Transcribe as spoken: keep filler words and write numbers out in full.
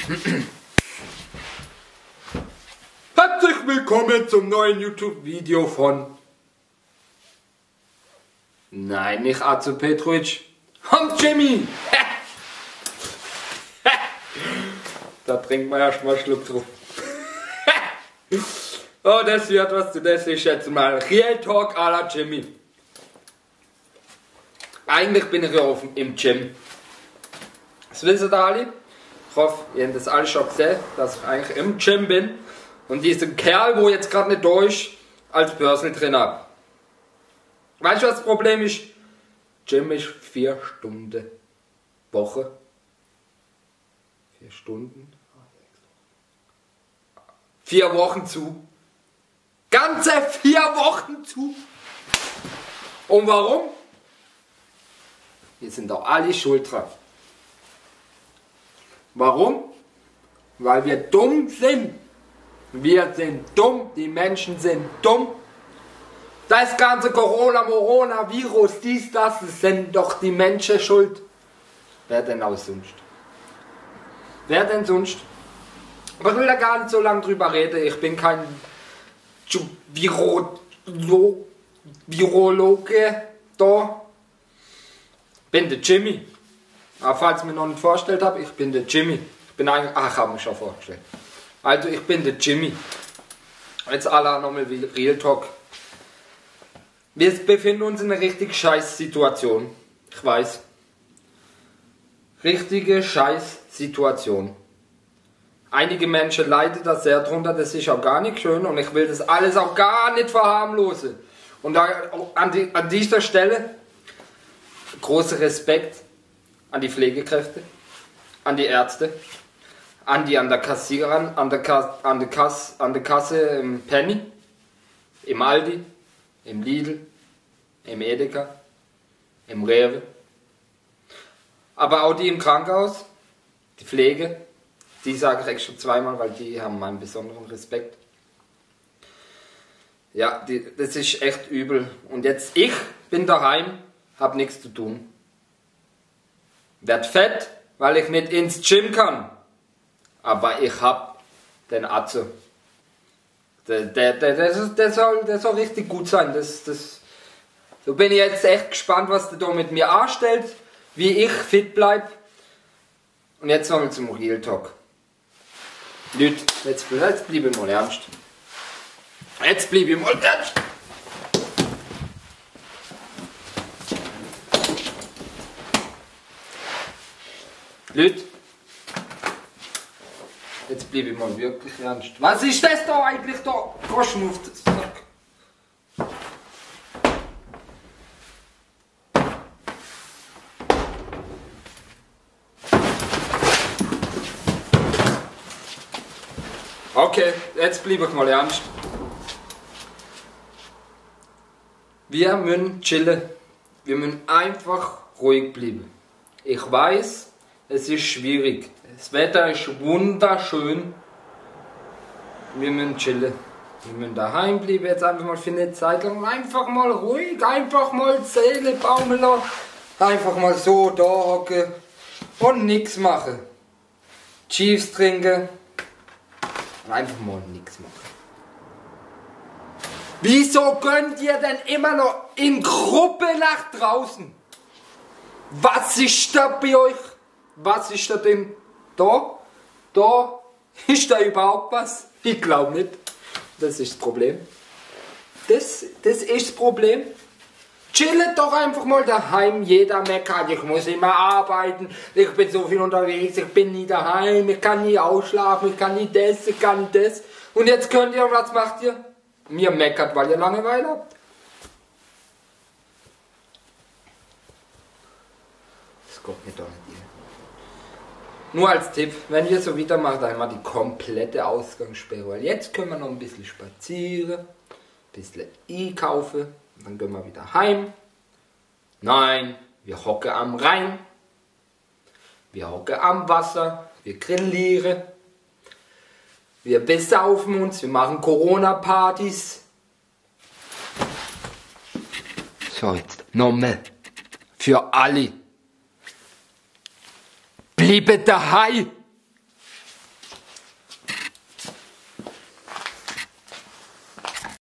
Herzlich willkommen zum neuen YouTube-Video von... Nein, nicht Azo Petrovic, und Jimmy! Da trinkt man erstmal einen Schluck drauf. Oh, das wird was zu das, ich schätze mal. Real Talk à la Jimmy. Eigentlich bin ich ja auf, im Gym. Das wissen ihr alle. Ich hoffe, ihr habt das alle schon gesehen, dass ich eigentlich im Gym bin. Und diesen Kerl, wo jetzt gerade nicht da ist, als Personal Trainer habe. Weißt du, was das Problem ist? Gym ist vier Stunden Woche. Vier Stunden? Vier Wochen zu. Ganze vier Wochen zu. Und warum? Wir sind doch alle schuld dran. Warum? Weil wir dumm sind. Wir sind dumm. Die Menschen sind dumm. Das ganze Corona, Morona, Virus, dies, das, das sind doch die Menschen schuld. Wer denn auch sonst? Wer denn sonst? Aber ich will da gar nicht so lange drüber reden. Ich bin kein Viro Virologe da. Ich bin der Jimmy. Aber falls ich mir noch nicht vorgestellt habe, ich bin der Jimmy. Ich bin eigentlich. Ach, ich habe mich schon vorgestellt. Also, ich bin der Jimmy. Jetzt alle nochmal Real Talk. Wir befinden uns in einer richtig scheiß Situation. Ich weiß. Richtige scheiß Situation. Einige Menschen leiden da sehr drunter, das ist auch gar nicht schön und ich will das alles auch gar nicht verharmlosen. Und da, an, die, an dieser Stelle großer Respekt an die Pflegekräfte, an die Ärzte, an die an der Kassiererin, an der, Ka an der, Kass an der Kasse im Penny, im Aldi, im Lidl, im Edeka, im Rewe. Aber auch die im Krankenhaus, die Pflege, die sage ich extra zweimal, weil die haben meinen besonderen Respekt. Ja, die, das ist echt übel. Und jetzt ich bin daheim, hab nichts zu tun. Werd fett, weil ich nicht ins Gym kann. Aber ich hab den Atze. Der, der, der, der, der, soll, der soll richtig gut sein. Das, das, so bin ich jetzt echt gespannt, was der da mit mir anstellt, wie ich fit bleib. Und jetzt noch mal zum Real Talk. Leute, jetzt, jetzt bleibe ich mal ernst. Jetzt bleibe ich mal ernst. Leute, jetzt bleibe ich mal wirklich ernst. Was ist das da eigentlich da? Gehst du auf den Sack? Okay, jetzt bleibe ich mal ernst. Wir müssen chillen. Wir müssen einfach ruhig bleiben. Ich weiß, es ist schwierig. Das Wetter ist wunderschön. Wir müssen chillen. Wir müssen daheim bleiben, jetzt einfach mal für eine Zeit lang. Einfach mal ruhig, einfach mal die Seele baumeln lassen. Einfach mal so da hocken und nichts machen. Chiefs trinken. Einfach mal nichts machen. Wieso könnt ihr denn immer noch in Gruppe nach draußen? Was ist da bei euch? Was ist da denn da? Da? Ist da überhaupt was? Ich glaube nicht. Das ist das Problem. Das, das ist das Problem. Chillet doch einfach mal daheim, jeder meckert, ich muss immer arbeiten, ich bin so viel unterwegs, ich bin nie daheim, ich kann nie ausschlafen, ich kann nie das, ich kann nie das. Und jetzt könnt ihr, was macht ihr? Mir meckert, weil ihr Langeweile habt. Das kommt mir doch nicht hin. Nur als Tipp, wenn ihr so wieder macht, dann mal die komplette Ausgangssperre, weil jetzt können wir noch ein bisschen spazieren, ein bisschen einkaufen. Dann gehen wir wieder heim. Nein, wir hocken am Rhein. Wir hocken am Wasser. Wir grillieren. Wir besaufen uns. Wir machen Corona-Partys. So, jetzt nochmal. Für alle. Bleibt daheim.